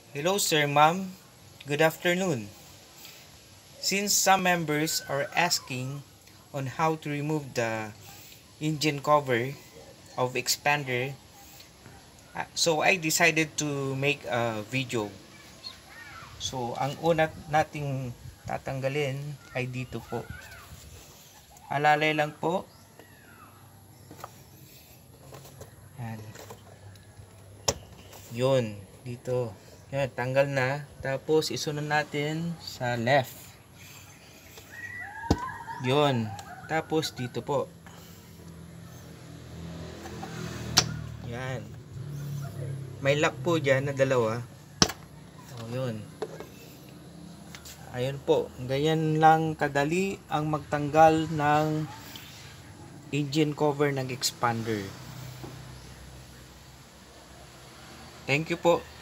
Hello sir, ma'am. Good afternoon. Since some members are asking on how to remove the engine cover of expander, so I decided to make a video. So ang una nating tatanggalin ay dito po. Alalay lang po. Yan. Yun, dito. Yan, tanggal na. Tapos isunod natin sa left. Yun. Tapos dito po. Yan. May lock po dyan na dalawa. O, yun. Ayun po. Ganyan lang kadali ang magtanggal ng engine cover ng expander. Thank you po.